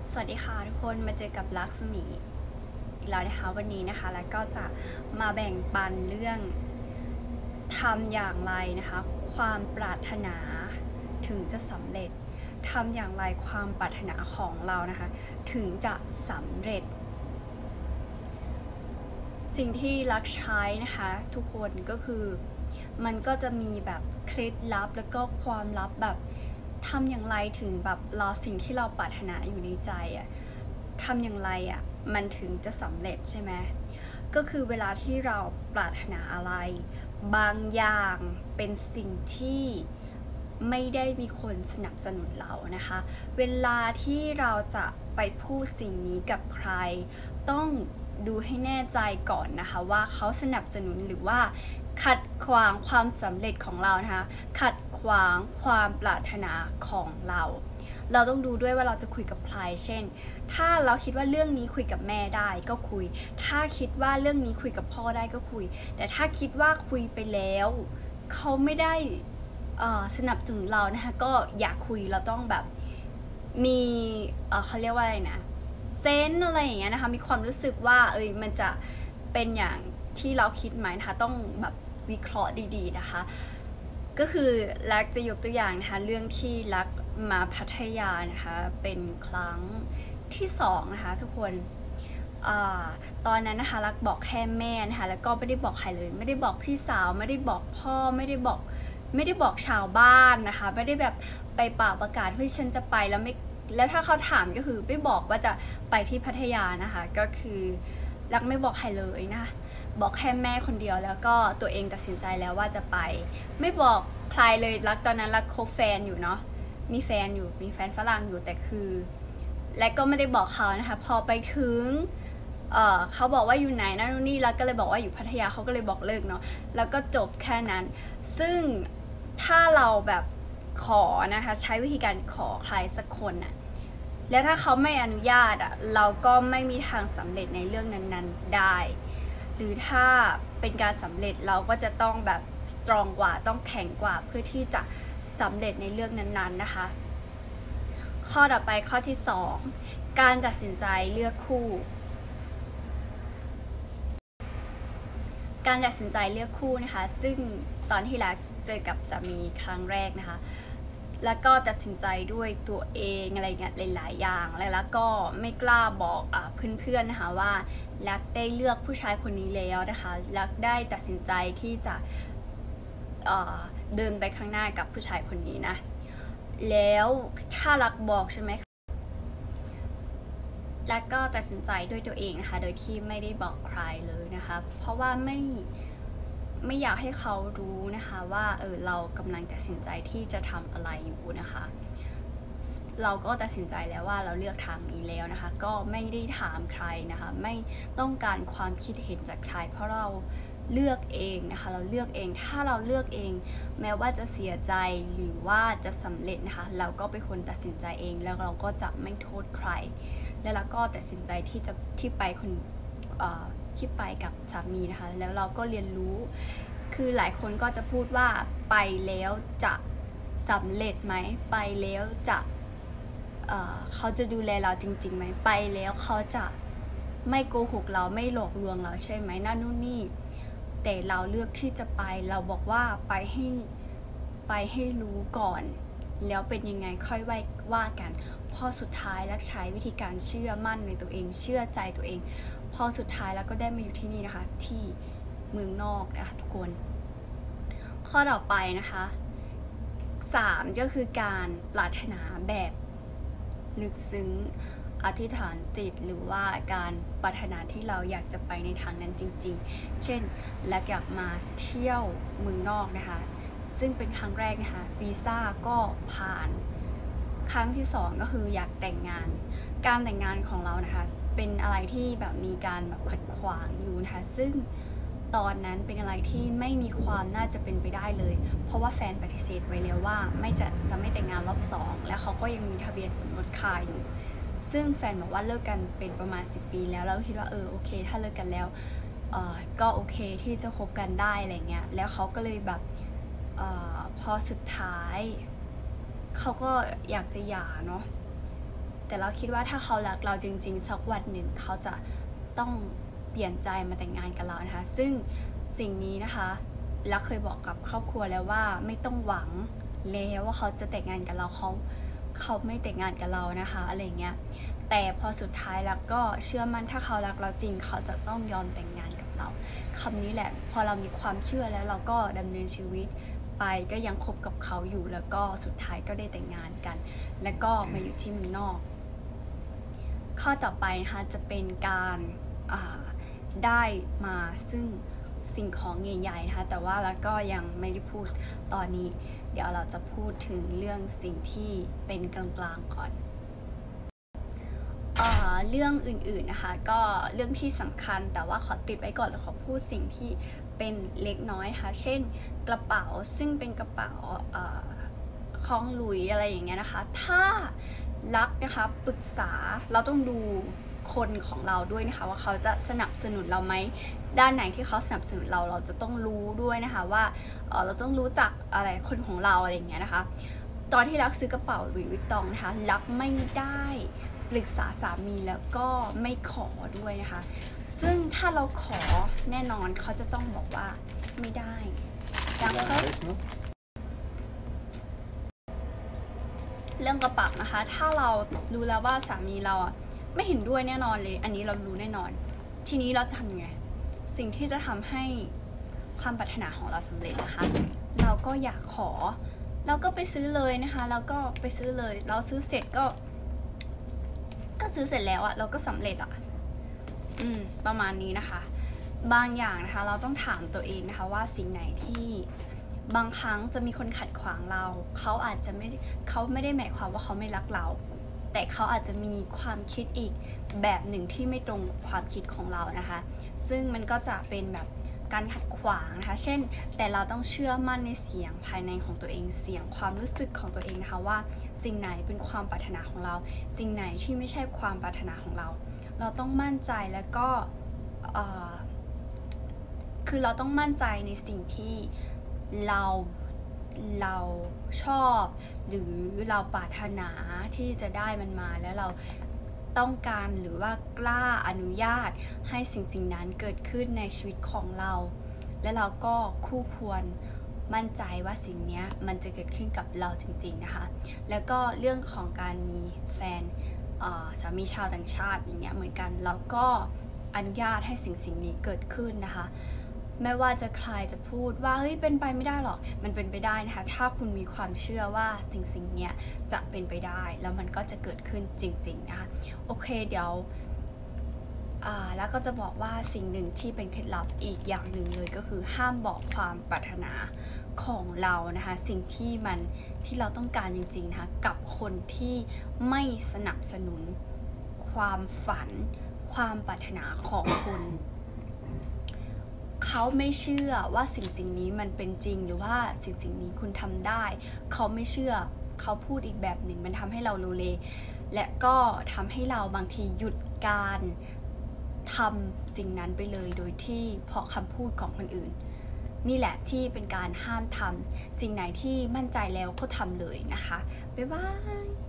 สวัสดีค่ะทุกคนมาเจอกับลักษมีอีกแล้วนะคะวันนี้นะคะแล้วก็จะมาแบ่งปันเรื่องทำอย่างไรนะคะความปรารถนาถึงจะสำเร็จทำอย่างไรความปรารถนาของเรานะคะถึงจะสำเร็จสิ่งที่ลักใช้นะคะทุกคนก็คือมันก็จะมีแบบเคล็ดลับแล้วก็ความลับแบบทำอย่างไรถึงแบบเราสิ่งที่เราปรารถนาอยู่ในใจอะทำอย่างไรอะมันถึงจะสำเร็จใช่ไหมก็คือเวลาที่เราปรารถนาอะไรบางอย่างเป็นสิ่งที่ไม่ได้มีคนสนับสนุนเรานะคะเวลาที่เราจะไปพูดสิ่งนี้กับใครต้องดูให้แน่ใจก่อนนะคะว่าเขาสนับสนุนหรือว่าขัดขวางความสำเร็จของเรานะคะขัดขวางความปรารถนาของเราต้องดูด้วยว่าเราจะคุยกับใครเช่นถ้าเราคิดว่าเรื่องนี้คุยกับแม่ได้ก็คุยถ้าคิดว่าเรื่องนี้คุยกับพ่อได้ก็คุยแต่ถ้าคิดว่าคุยไปแล้วเขาไม่ได้สนับสนุนเรานะคะก็อย่าคุยเราต้องแบบมีเขาเรียกว่าอะไรนะเซนส์อะไรอย่างเงี้ยนะคะมีความรู้สึกว่ามันจะเป็นอย่างที่เราคิดไหมนะคะต้องแบบวิเคราะห์ดีๆนะคะก็คือลักจะยกตัวอย่างนะคะเรื่องที่ลักมาพัทยานะคะเป็นครั้งที่2นะคะทุกคนตอนนั้นนะคะลักบอกแค่แม่นะคะแล้วก็ไม่ได้บอกใครเลยไม่ได้บอกพี่สาวไม่ได้บอกพ่อไม่ได้บอกชาวบ้านนะคะไม่ได้แบบไปเป่าประกาศเฮ้ยฉันจะไปแล้วถ้าเขาถามก็คือไม่บอกว่าจะไปที่พัทยานะคะก็คือลักไม่บอกใครเลยนะบอกแค่แม่คนเดียวแล้วก็ตัวเองตัดสินใจแล้วว่าจะไปไม่บอกใครเลยลักตอนนั้นลักคบแฟนอยู่เนาะมีแฟนฝรั่งอยู่แต่คือและก็ไม่ได้บอกเขานะคะพอไปถึงเขาบอกว่าอยู่ไหนนั่นนี่แล้วก็เลยบอกว่าอยู่พัทยาเขาก็เลยบอกเลิกเนาะแล้วก็จบแค่นั้นซึ่งถ้าเราแบบขอนะคะใช้วิธีการขอใครสักคนน่ะแล้วถ้าเขาไม่อนุญาตอ่ะเราก็ไม่มีทางสำเร็จในเรื่องนั้นๆได้หรือถ้าเป็นการสำเร็จเราก็จะต้องแบบสตรองกว่าต้องแข็งกว่าเพื่อที่จะสำเร็จในเรื่องนั้นๆนะคะข้อต่อไปข้อที่2การตัดสินใจเลือกคู่การตัดสินใจเลือกคู่นะคะซึ่งตอนที่รักเจอกับสามีครั้งแรกนะคะแล้วก็ตัดสินใจด้วยตัวเองอะไรเงี้ยหลายๆอย่างแล้วก็ไม่กล้าบอกเพื่อนๆนะคะว่ารักได้เลือกผู้ชายคนนี้แล้วนะคะรักได้ตัดสินใจที่จะเดินไปข้างหน้ากับผู้ชายคนนี้นะแล้วถ้ารักบอกใช่ไหมแล้วก็ตัดสินใจด้วยตัวเองนะคะโดยที่ไม่ได้บอกใครเลยนะคะเพราะว่าไม่อยากให้เขารู้นะคะว่าเรากำลังตัดสินใจที่จะทำอะไรอยู่นะคะเราก็ตัดสินใจแล้วว่าเราเลือกทางนี้แล้วนะคะก็ไม่ได้ถามใครนะคะไม่ต้องการความคิดเห็นจากใครเพราะเราเลือกเองนะคะเราเลือกเองถ้าเราเลือกเองแม้ว่าจะเสียใจหรือว่าจะสำเร็จนะคะเราก็เป็นคนตัดสินใจเองแล้วเราก็จะไม่โทษใครแล้วเราก็ตัดสินใจที่ไปกับสามีนะคะแล้วเราก็เรียนรู้คือหลายคนก็จะพูดว่าไปแล้วจะสำเร็จไหมไปแล้วจะเขาจะดูแลเราจริงๆไหมไปแล้วเขาจะไม่โกหกเราไม่หลอกลวงเราใช่ไหมนั่นนู่นนี่แต่เราเลือกที่จะไปเราบอกว่าไปให้รู้ก่อนแล้วเป็นยังไงค่อยว่ากันพอสุดท้ายแล้วใช้วิธีการเชื่อมั่นในตัวเองเชื่อใจตัวเองพอสุดท้ายแล้วก็ได้มาอยู่ที่นี่นะคะที่เมืองนอกนะคะทุกคนข้อต่อไปนะคะ3ก็คือการปรารถนาแบบลึกซึ้งอธิษฐานจิตหรือว่าการปรารถนาที่เราอยากจะไปในทางนั้นจริงๆเช่นและอยากมาเที่ยวเมืองนอกนะคะซึ่งเป็นครั้งแรกนะคะวีซ่าก็ผ่านครั้งที่2ก็คืออยากแต่งงานการแต่งงานของเรานะคะเป็นอะไรที่แบบมีการแบบขัดขวางอยู่นะคะซึ่งตอนนั้นเป็นอะไรที่ไม่มีความน่าจะเป็นไปได้เลยเพราะว่าแฟนปฏิเสธไว้แล้วว่าจะไม่แต่งงานรอบ2และเขาก็ยังมีทะเบียนสมรสคาอยู่ซึ่งแฟนบอกว่าเลิกกันเป็นประมาณ10 ปีแล้วเราคิดว่าโอเคถ้าเลิกกันแล้วก็โอเคที่จะคบกันได้อะไรเงี้ยแล้วเขาก็เลยแบบพอสุดท้ายเขาก็อยากจะหย่าเนาะแต่เราคิดว่าถ้าเขารักเราจริงๆสักวันหนึ่งเขาจะต้องเปลี่ยนใจมาแต่งงานกับเรานะคะซึ่งสิ่งนี้นะคะเราเคยบอกกับครอบครัวแล้วว่าไม่ต้องหวังแล้วว่าเขาจะแต่งงานกับเราเขาไม่แต่งงานกับเรานะคะอะไรเงี้ยแต่พอสุดท้ายแล้วก็เชื่อมั่นถ้าเขารักเราจริงเขาจะต้องยอมแต่งงานกับเราคำนี้แหละพอเรามีความเชื่อแล้วเราก็ดำเนินชีวิตไปก็ยังคบกับเขาอยู่แล้วก็สุดท้ายก็ได้แต่งงานกันแล้วก็มาอยู่ที่เมืองนอกข้อต่อไปนะคะจะเป็นการได้มาซึ่งสิ่งของใหญ่ๆนะคะแต่ว่าแล้วก็ยังไม่ได้พูดตอนนี้เดี๋ยวเราจะพูดถึงเรื่องสิ่งที่เป็นกลางๆก่อนเรื่องอื่นๆนะคะก็เรื่องที่สำคัญแต่ว่าขอติดไว้ก่อนแล้วขอพูดสิ่งที่เป็นเล็กน้อยค่ะเช่นกระเป๋าซึ่งเป็นกระเป๋าของหลุยอะไรอย่างเงี้ยนะคะถ้ารักนะคะปรึกษาเราต้องดูคนของเราด้วยนะคะว่าเขาจะสนับสนุนเราไหมด้านไหนที่เขาสนับสนุนเราจะต้องรู้ด้วยนะคะว่าเราต้องรู้จักอะไรคนของเราอะไรอย่างเงี้ยนะคะตอนที่รักซื้อกระเป๋าหลุยส์วิตตองนะคะรักไม่ได้ปรึกษาสามีแล้วก็ไม่ขอด้วยนะคะซึ่งถ้าเราขอแน่นอนเขาจะต้องบอกว่าไม่ได้รักเขาเรื่องกระเป๋านะคะถ้าเรารู้แล้วว่าสามีเราไม่เห็นด้วยแน่นอนเลยอันนี้เรารู้แน่นอนทีนี้เราจะทำยังไงสิ่งที่จะทำให้ความปรารถนาของเราสำเร็จนะคะเราก็อยากขอเราก็ไปซื้อเลยนะคะเราก็ไปซื้อเลยเราซื้อเสร็จก็ซื้อเสร็จแล้วเราก็สำเร็จประมาณนี้นะคะบางอย่างนะคะเราต้องถามตัวเองนะคะว่าสิ่งไหนที่บางครั้งจะมีคนขัดขวางเราเขาไม่ได้หมายความว่าเขาไม่รักเราแต่เขาอาจจะมีความคิดอีกแบบหนึ่งที่ไม่ตรงกับความคิดของเรานะคะซึ่งมันก็จะเป็นแบบการขัดขวางนะคะเช่นแต่เราต้องเชื่อมั่นในเสียงภายในของตัวเองเสียงความรู้สึกของตัวเองนะคะว่าสิ่งไหนเป็นความปรารถนาของเราสิ่งไหนที่ไม่ใช่ความปรารถนาของเราเราต้องมั่นใจแล้วก็คือเราต้องมั่นใจในสิ่งที่เราชอบหรือเราปรารถนาที่จะได้มันมาแล้วเราต้องการหรือว่ากล้าอนุญาตให้สิ่งนั้นเกิดขึ้นในชีวิตของเราและเราก็คู่ควรมั่นใจว่าสิ่งนี้มันจะเกิดขึ้นกับเราจริงๆนะคะแล้วก็เรื่องของการมีแฟนสามีชาวต่างชาติอย่างเงี้ยเหมือนกันเราก็อนุญาตให้สิ่งนี้เกิดขึ้นนะคะไม่ว่าจะใครจะพูดว่าเฮ้ยเป็นไปไม่ได้หรอกมันเป็นไปได้นะคะถ้าคุณมีความเชื่อว่าสิ่งนี้จะเป็นไปได้แล้วมันก็จะเกิดขึ้นจริงๆนะคะโอเคเดี๋ยวแล้วก็จะบอกว่าสิ่งหนึ่งที่เป็นเคล็ดลับอีกอย่างหนึ่งเลยก็คือห้ามบอกความปรารถนาของเรานะคะสิ่งที่เราต้องการจริงๆนะคะกับคนที่ไม่สนับสนุนความฝันความปรารถนาของคุณเขาไม่เชื่อว่าสิ่งนี้มันเป็นจริงหรือว่าสิ่งนี้คุณทำได้เขาไม่เชื่อเขาพูดอีกแบบหนึ่งมันทำให้เราโลเลและก็ทำให้เราบางทีหยุดการทำสิ่งนั้นไปเลยโดยที่เพราะคำพูดของคนอื่นนี่แหละที่เป็นการห้ามทำสิ่งไหนที่มั่นใจแล้วก็ทำเลยนะคะบ๊ายบาย